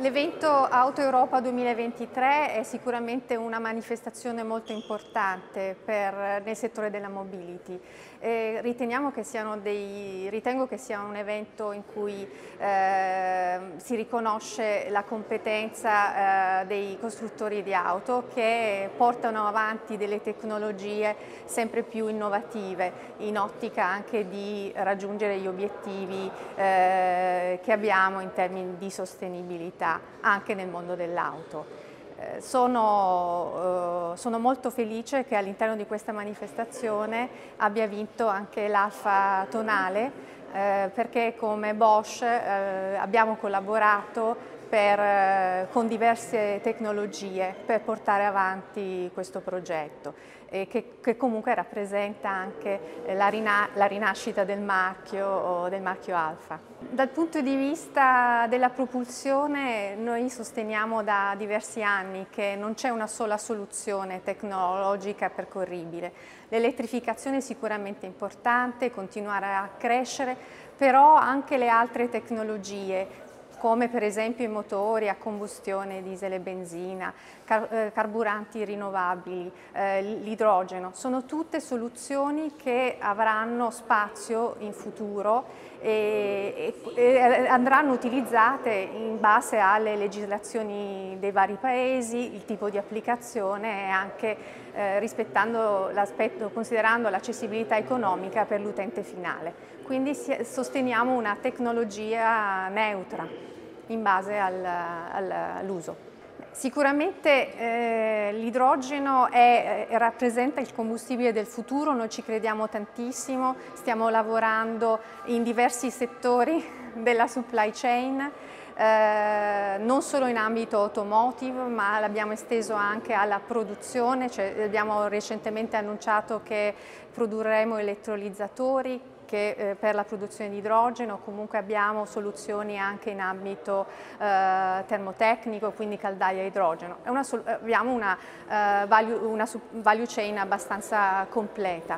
L'evento Auto Europa 2023 è sicuramente una manifestazione molto importante nel settore della mobility. Ritengo che sia un evento in cui si riconosce la competenza dei costruttori di auto che portano avanti delle tecnologie sempre più innovative in ottica anche di raggiungere gli obiettivi che abbiamo in termini di sostenibilità anche nel mondo dell'auto. Sono molto felice che all'interno di questa manifestazione abbia vinto anche l'Alfa Tonale, perché come Bosch abbiamo collaborato con diverse tecnologie per portare avanti questo progetto, che comunque rappresenta anche la rinascita del marchio Alfa. Dal punto di vista della propulsione, noi sosteniamo da diversi anni che non c'è una sola soluzione tecnologica percorribile. L'elettrificazione è sicuramente importante, continuare a crescere, però anche le altre tecnologie, come per esempio i motori a combustione diesel e benzina, carburanti rinnovabili, l'idrogeno, sono tutte soluzioni che avranno spazio in futuro e andranno utilizzate in base alle legislazioni dei vari paesi, il tipo di applicazione e anche considerando l'accessibilità economica per l'utente finale. Quindi sosteniamo una tecnologia neutra in base all'uso. Sicuramente l'idrogeno rappresenta il combustibile del futuro, noi ci crediamo tantissimo, stiamo lavorando in diversi settori della supply chain, non solo in ambito automotive, ma l'abbiamo esteso anche alla produzione, abbiamo recentemente annunciato che produrremo elettrolizzatori per la produzione di idrogeno, comunque abbiamo soluzioni anche in ambito termotecnico, quindi caldaia a idrogeno. Abbiamo una value chain abbastanza completa.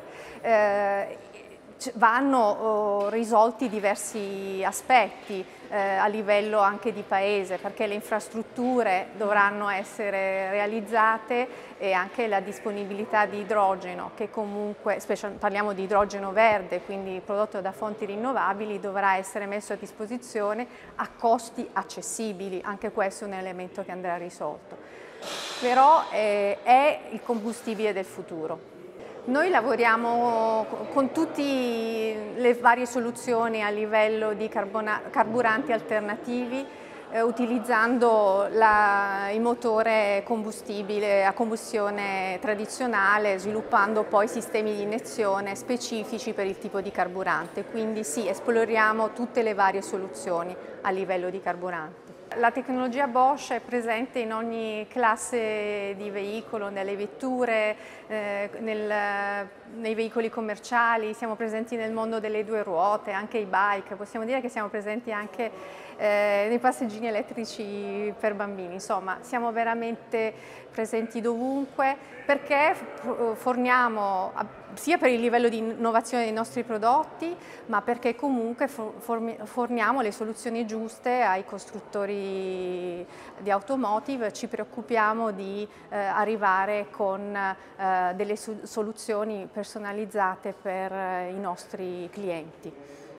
Vanno risolti diversi aspetti a livello anche di paese, perché le infrastrutture dovranno essere realizzate e anche la disponibilità di idrogeno, che comunque, parliamo di idrogeno verde, quindi prodotto da fonti rinnovabili, dovrà essere messo a disposizione a costi accessibili, anche questo è un elemento che andrà risolto. Però è il combustibile del futuro. Noi lavoriamo con tutte le varie soluzioni a livello di carburanti alternativi, utilizzando il motore combustibile a combustione tradizionale, sviluppando poi sistemi di iniezione specifici per il tipo di carburante. Quindi sì, esploriamo tutte le varie soluzioni a livello di carburante. La tecnologia Bosch è presente in ogni classe di veicolo, nelle vetture, nei veicoli commerciali, siamo presenti nel mondo delle due ruote, anche i bike, possiamo dire che siamo presenti anche nei passeggini elettrici per bambini, insomma siamo veramente presenti dovunque perché forniamo sia per il livello di innovazione dei nostri prodotti, ma perché comunque forniamo le soluzioni giuste ai costruttori di automotive, ci preoccupiamo di arrivare con delle soluzioni personalizzate per i nostri clienti.